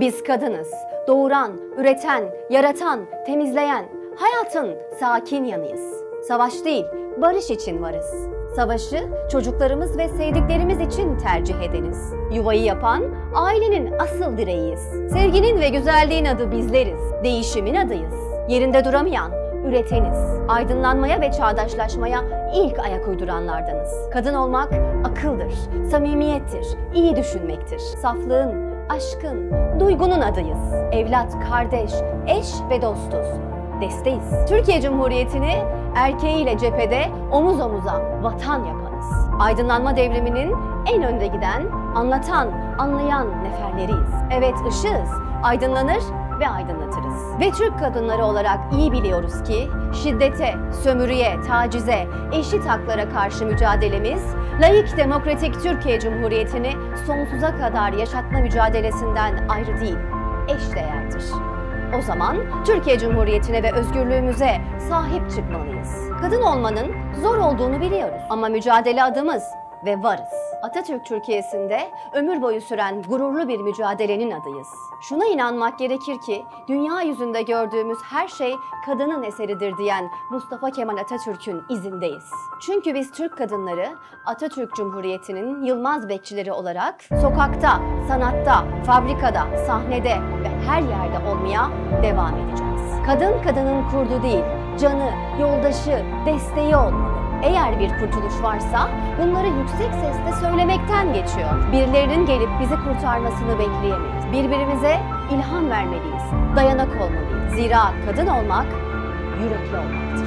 Biz kadınız. Doğuran, üreten, yaratan, temizleyen, hayatın sakin yanıyız. Savaş değil, barış için varız. Savaşı çocuklarımız ve sevdiklerimiz için tercih edeniz. Yuvayı yapan ailenin asıl direğiyiz. Sevginin ve güzelliğin adı bizleriz. Değişimin adıyız. Yerinde duramayan, üreteniz. Aydınlanmaya ve çağdaşlaşmaya ilk ayak uyduranlardanız. Kadın olmak akıldır, samimiyettir, iyi düşünmektir. Saflığın, aşkın, duygunun adıyız. Evlat, kardeş, eş ve dostuz. Desteğiz. Türkiye Cumhuriyeti'ni erkeğiyle cephede omuz omuza vatan yapanız. Aydınlanma devriminin en önde giden, anlatan, anlayan neferleriyiz. Evet, ışığız, aydınlanır ve aydınlatırız. Ve Türk kadınları olarak iyi biliyoruz ki şiddete, sömürüye, tacize, eşit haklara karşı mücadelemiz, laik demokratik Türkiye Cumhuriyeti'ni sonsuza kadar yaşatma mücadelesinden ayrı değil, eşdeğerdir. O zaman Türkiye Cumhuriyeti'ne ve özgürlüğümüze sahip çıkmalıyız. Kadın olmanın zor olduğunu biliyoruz ama mücadele adımız ve varız. Atatürk Türkiye'sinde ömür boyu süren gururlu bir mücadelenin adıyız. Şuna inanmak gerekir ki dünya yüzünde gördüğümüz her şey kadının eseridir diyen Mustafa Kemal Atatürk'ün izindeyiz. Çünkü biz Türk kadınları Atatürk Cumhuriyeti'nin yılmaz bekçileri olarak sokakta, sanatta, fabrikada, sahnede ve her yerde olmaya devam edeceğiz. Kadın kadının kurdu değil, canı, yoldaşı, desteği olmalı. Eğer bir kurtuluş varsa bunları yüksek sesle söylemekten geçiyor. Birilerinin gelip bizi kurtarmasını bekleyemeyiz. Birbirimize ilham vermeliyiz, dayanak olmalıyız. Zira kadın olmak, yürekli olmaktır.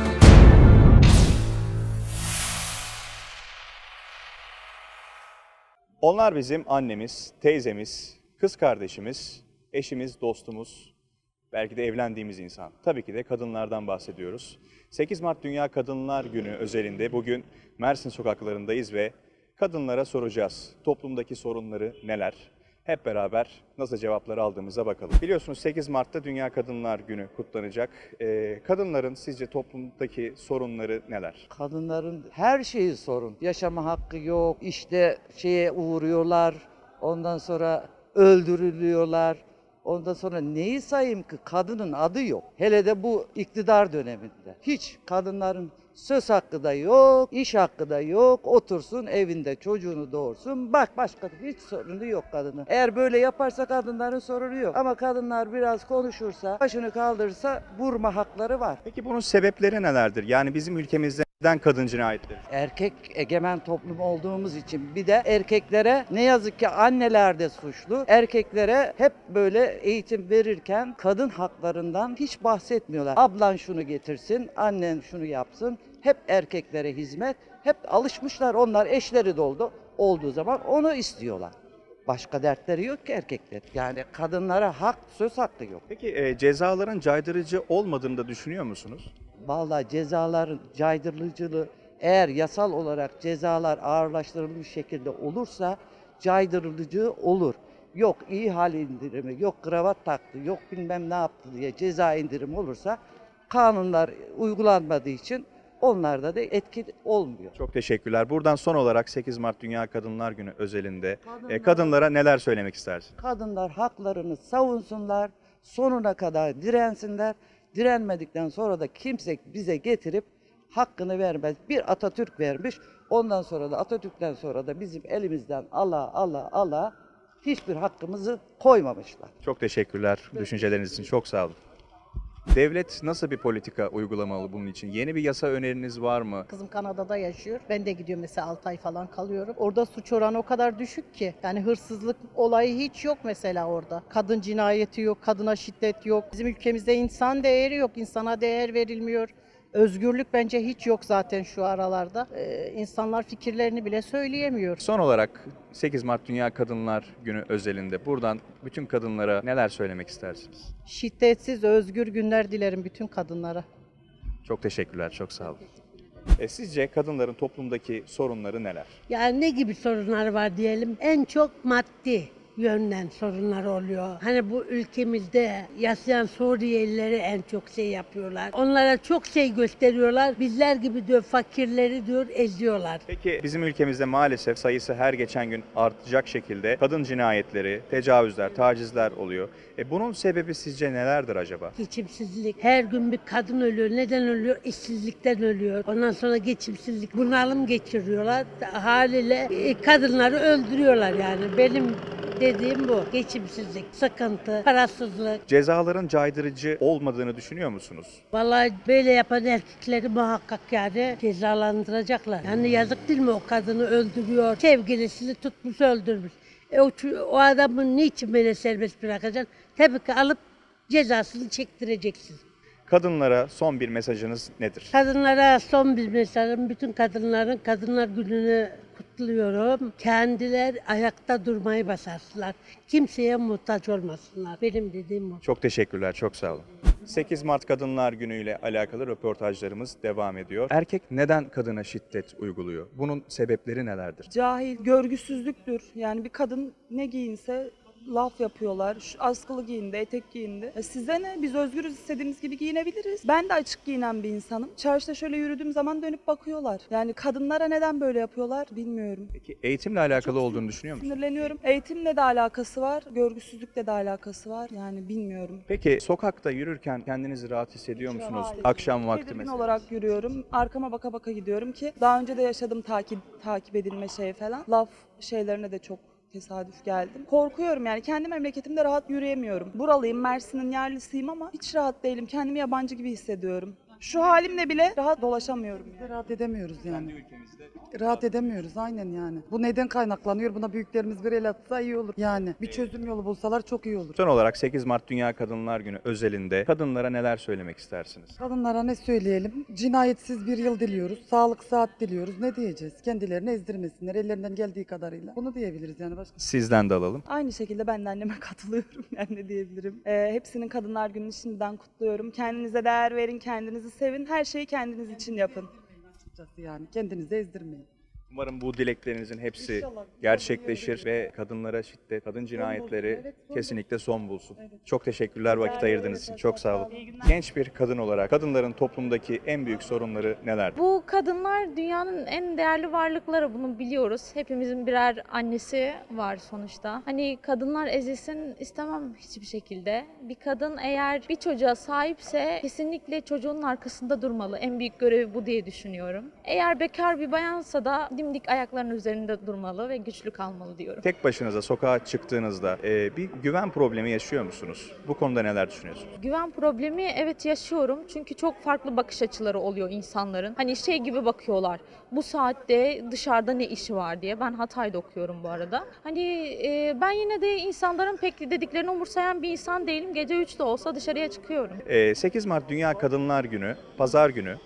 Onlar bizim annemiz, teyzemiz, kız kardeşimiz, eşimiz, dostumuz, belki de evlendiğimiz insan. Tabii ki de kadınlardan bahsediyoruz. 8 Mart Dünya Kadınlar Günü özelinde bugün Mersin sokaklarındayız ve kadınlara soracağız. Toplumdaki sorunları neler? Hep beraber nasıl cevapları aldığımıza bakalım. Biliyorsunuz 8 Mart'ta Dünya Kadınlar Günü kutlanacak. Kadınların sizce toplumdaki sorunları neler? Kadınların her şeyi sorun. Yaşama hakkı yok, işte şeye uğruyorlar, ondan sonra öldürülüyorlar. Ondan sonra neyi sayayım ki kadının adı yok. Hele de bu iktidar döneminde. Hiç kadınların söz hakkı da yok, iş hakkı da yok. Otursun evinde çocuğunu doğursun. Bak başka hiç sorunu yok kadının. Eğer böyle yaparsa kadınların sorunu yok. Ama kadınlar biraz konuşursa, başını kaldırırsa vurma hakları var. Peki bunun sebepleri nelerdir? Yani bizim ülkemizde neden kadın cinayetleri? Erkek egemen toplum olduğumuz için bir de erkeklere ne yazık ki anneler de suçlu. Erkeklere hep böyle eğitim verirken kadın haklarından hiç bahsetmiyorlar. Ablan şunu getirsin, annen şunu yapsın. Hep erkeklere hizmet. Hep alışmışlar, onlar eşleri olduğu zaman onu istiyorlar. Başka dertleri yok ki erkekler. Yani kadınlara hak, söz hakkı yok. Peki cezaların caydırıcı olmadığını da düşünüyor musunuz? Vallahi cezaların caydırıcılığı eğer yasal olarak cezalar ağırlaştırılmış şekilde olursa caydırıcı olur. Yok iyi hal indirimi, yok kravat taktı, yok bilmem ne yaptı diye ceza indirimi olursa kanunlar uygulanmadığı için onlarda da etki olmuyor. Çok teşekkürler. Buradan son olarak 8 Mart Dünya Kadınlar Günü özelinde kadınlara neler söylemek istersin? Kadınlar haklarını savunsunlar, sonuna kadar dirensinler. Direnmedikten sonra da kimse bize getirip hakkını vermez. Bir Atatürk vermiş, ondan sonra da Atatürk'ten sonra da bizim elimizden ala hiçbir hakkımızı koymamışlar. Çok teşekkürler düşünceleriniz için. Çok sağ olun. Devlet nasıl bir politika uygulamalı bunun için? Yeni bir yasa öneriniz var mı? Kızım Kanada'da yaşıyor. Ben de gidiyorum mesela 6 ay falan kalıyorum. Orada suç oranı o kadar düşük ki. Yani hırsızlık olayı hiç yok mesela orada. Kadın cinayeti yok, kadına şiddet yok. Bizim ülkemizde insan değeri yok, insana değer verilmiyor. Özgürlük bence hiç yok zaten şu aralarda. İnsanlar fikirlerini bile söyleyemiyor. Son olarak 8 Mart Dünya Kadınlar Günü özelinde buradan bütün kadınlara neler söylemek istersiniz? Şiddetsiz, özgür günler dilerim bütün kadınlara. Çok teşekkürler, çok sağ olun. Sizce kadınların toplumdaki sorunları neler? Yani ne gibi sorunlar var diyelim? En çok maddi. yönden sorunlar oluyor. Hani bu ülkemizde yaşayan Suriyelileri en çok şey yapıyorlar. Onlara çok şey gösteriyorlar. Bizler gibi diyor fakirleri diyor eziyorlar. Peki bizim ülkemizde maalesef sayısı her geçen gün artacak şekilde kadın cinayetleri, tecavüzler, tacizler oluyor. Bunun sebebi sizce nelerdir acaba? Geçimsizlik. Her gün bir kadın ölüyor. Neden ölüyor? İşsizlikten ölüyor. Ondan sonra geçimsizlik. Bunalım geçiriyorlar. Haliyle kadınları öldürüyorlar yani. Benim dediğim bu. Geçimsizlik, sıkıntı, parasızlık. Cezaların caydırıcı olmadığını düşünüyor musunuz? Vallahi böyle yapan erkekleri muhakkak yani cezalandıracaklar. Yani yazık değil mi, o kadını öldürüyor. Sevgilisini tutmuş öldürmüş. O adamı niçin böyle serbest bırakacaksın? Tabii ki alıp cezasını çektireceksin. Kadınlara son bir mesajınız nedir? Kadınlara son bir mesajım, bütün kadınların Kadınlar Günü'nü kutluyorum. Kendiler ayakta durmayı başarsınlar. Kimseye muhtaç olmasınlar. Benim dediğim bu. Çok teşekkürler, çok sağ olun. 8 Mart Kadınlar Günü ile alakalı röportajlarımız devam ediyor. Erkek neden kadına şiddet uyguluyor? Bunun sebepleri nelerdir? Cahil, görgüsüzlüktür. Yani bir kadın ne giyinse laf yapıyorlar. Şu askılı giyindi, etek giyindi. Size ne? Biz özgürüz, istediğimiz gibi giyinebiliriz. Ben de açık giyinen bir insanım. Çarşıda şöyle yürüdüğüm zaman dönüp bakıyorlar. Yani kadınlara neden böyle yapıyorlar bilmiyorum. Peki eğitimle alakalı olduğunu düşünüyor musunuz? Sinirleniyorum. Eğitimle de alakası var, görgüsüzlükle de alakası var. Yani bilmiyorum. Peki sokakta yürürken kendinizi rahat hissediyor musunuz? Akşam vakti Tedirgin mesela. olarak yürüyorum. Arkama baka baka gidiyorum ki daha önce de yaşadım takip edilme şey falan. Laf şeylerine de çok tesadüf geldim. Korkuyorum yani, kendi memleketimde rahat yürüyemiyorum. Buralıyım, Mersin'in yerlisiyim ama hiç rahat değilim. Kendimi yabancı gibi hissediyorum. Şu halimle bile rahat dolaşamıyorum. Biz de rahat edemiyoruz yani. Rahat edemiyoruz aynen yani. Bu neden kaynaklanıyor? Buna büyüklerimiz bir el atsa iyi olur. Yani bir çözüm yolu bulsalar çok iyi olur. Son olarak 8 Mart Dünya Kadınlar Günü özelinde kadınlara neler söylemek istersiniz? Kadınlara ne söyleyelim? Cinayetsiz bir yıl diliyoruz. Sağlık saat diliyoruz. Ne diyeceğiz? Kendilerini ezdirmesinler. Ellerinden geldiği kadarıyla. Bunu diyebiliriz yani. Başka. Sizden de alalım. Aynı şekilde ben de anneme katılıyorum. Yani ne diyebilirim. Hepsinin Kadınlar Günü'nü şimdiden kutluyorum. Kendinize değer verin, kendinizi sevin. Her şeyi kendiniz için yapın. Açıkçası yani kendinizi ezdirmeyin. Umarım bu dileklerinizin hepsi gerçekleşir ve kadınlara şiddet, kadın cinayetleri kesinlikle son bulsun. Çok teşekkürler vakit ayırdığınız için. Çok sağ olun. Genç bir kadın olarak kadınların toplumdaki en büyük sorunları nelerdir? Bu kadınlar dünyanın en değerli varlıkları, bunu biliyoruz. Hepimizin birer annesi var sonuçta. Hani kadınlar ezilsin istemem hiçbir şekilde. Bir kadın eğer bir çocuğa sahipse kesinlikle çocuğun arkasında durmalı. En büyük görevi bu diye düşünüyorum. Eğer bekar bir bayansa da dimdik ayaklarının üzerinde durmalı ve güçlü kalmalı diyorum. Tek başınıza sokağa çıktığınızda bir güven problemi yaşıyor musunuz? Bu konuda neler düşünüyorsunuz? Güven problemi evet yaşıyorum. Çünkü çok farklı bakış açıları oluyor insanların. Hani şey gibi bakıyorlar. Bu saatte dışarıda ne işi var diye. Ben Hatay'da okuyorum bu arada. Hani ben yine de insanların pek dediklerini umursayan bir insan değilim. Gece 3'te olsa dışarıya çıkıyorum. 8 Mart Dünya Kadınlar Günü, Pazar günü.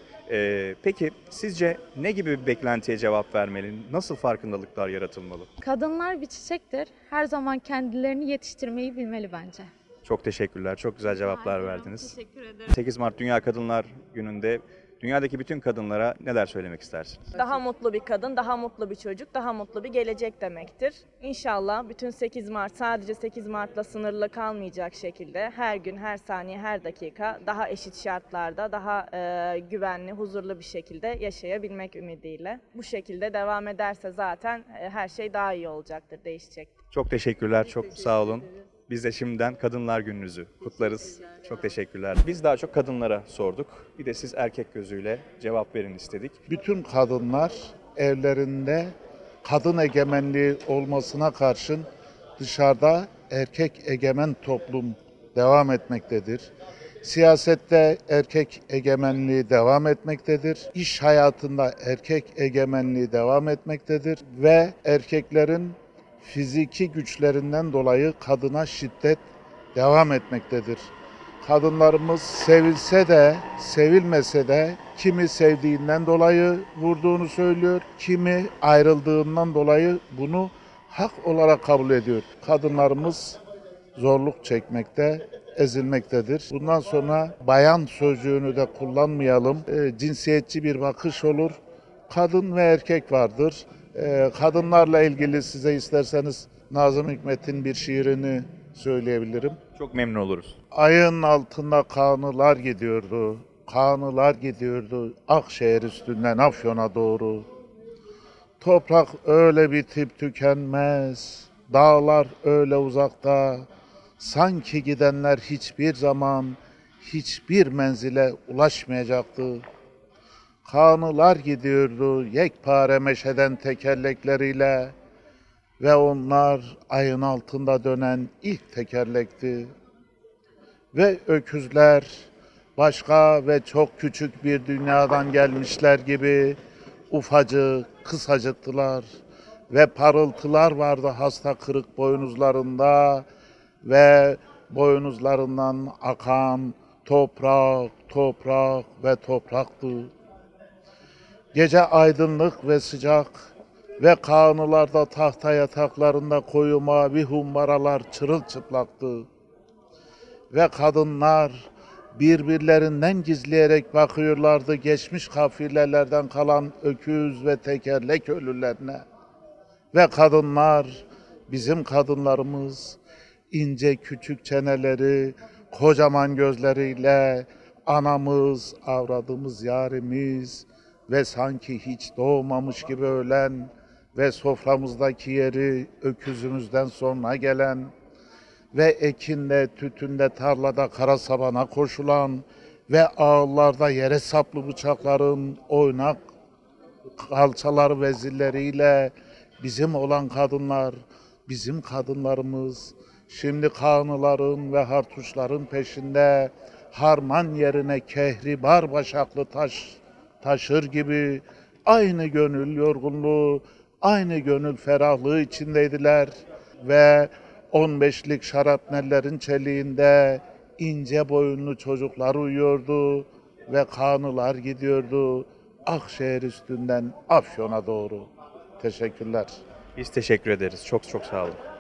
Peki sizce ne gibi bir beklentiye cevap vermeli? Nasıl farkındalıklar yaratılmalı? Kadınlar bir çiçektir. Her zaman kendilerini yetiştirmeyi bilmeli bence. Çok teşekkürler. Çok güzel cevaplar verdiniz. Teşekkür ederim. 8 Mart Dünya Kadınlar Günü'nde dünyadaki bütün kadınlara neler söylemek istersiniz? Daha mutlu bir kadın, daha mutlu bir çocuk, daha mutlu bir gelecek demektir. İnşallah bütün 8 Mart sadece 8 Mart'la sınırlı kalmayacak şekilde her gün, her saniye, her dakika daha eşit şartlarda, daha güvenli, huzurlu bir şekilde yaşayabilmek ümidiyle. Bu şekilde devam ederse zaten her şey daha iyi olacaktır, değişecektir. Çok teşekkürler. Çok sağ olun. Biz de şimdiden Kadınlar Gününüzü kutlarız. Çok teşekkürler. Biz daha çok kadınlara sorduk. Bir de siz erkek gözüyle cevap verin istedik. Bütün kadınlar evlerinde kadın egemenliği olmasına karşın dışarıda erkek egemen toplum devam etmektedir. Siyasette erkek egemenliği devam etmektedir. İş hayatında erkek egemenliği devam etmektedir ve erkeklerin fiziki güçlerinden dolayı kadına şiddet devam etmektedir. Kadınlarımız sevilse de sevilmese de kimi sevdiğinden dolayı vurduğunu söylüyor, kimi ayrıldığından dolayı bunu hak olarak kabul ediyor. Kadınlarımız zorluk çekmekte, ezilmektedir. Bundan sonra bayan sözcüğünü de kullanmayalım. Cinsiyetçi bir bakış olur. Kadın ve erkek vardır. Kadınlarla ilgili size isterseniz Nazım Hikmet'in bir şiirini söyleyebilirim. Çok memnun oluruz. Ayın altında kanılar gidiyordu, kanılar gidiyordu Akşehir üstünden Afyon'a doğru. Toprak öyle bitip tükenmez, dağlar öyle uzakta, sanki gidenler hiçbir zaman hiçbir menzile ulaşmayacaktı. Kanılar gidiyordu yekpare meşeden tekerlekleriyle ve onlar ayın altında dönen ilk tekerlekti. Ve öküzler başka ve çok küçük bir dünyadan gelmişler gibi ufacık, kısacıktılar ve parıltılar vardı hasta kırık boynuzlarında ve boynuzlarından akan toprak, toprak ve topraktı. Gece aydınlık ve sıcak ve kanılarda tahta yataklarında koyu mavi humbaralar çırılçıplaktı. Ve kadınlar birbirlerinden gizleyerek bakıyorlardı geçmiş kafilelerden kalan öküz ve tekerlek ölülerine. Ve kadınlar, bizim kadınlarımız ince küçük çeneleri, kocaman gözleriyle anamız, avradımız, yarimiz ve sanki hiç doğmamış gibi ölen ve soframızdaki yeri öküzümüzden sonra gelen ve ekinde, tütünde, tarlada kara sabana koşulan ve ağıllarda yere saplı bıçakların oynak kalçaları ve zilleriyle bizim olan kadınlar, bizim kadınlarımız şimdi kanıların ve hartuşların peşinde harman yerine kehribar başaklı taşır gibi aynı gönül yorgunluğu, aynı gönül ferahlığı içindeydiler ve 15'lik şarapnellerin çeliğinde ince boyunlu çocuklar uyuyordu ve kanılar gidiyordu Akşehir üstünden Afyon'a doğru. Teşekkürler. Biz teşekkür ederiz. Çok çok sağ olun.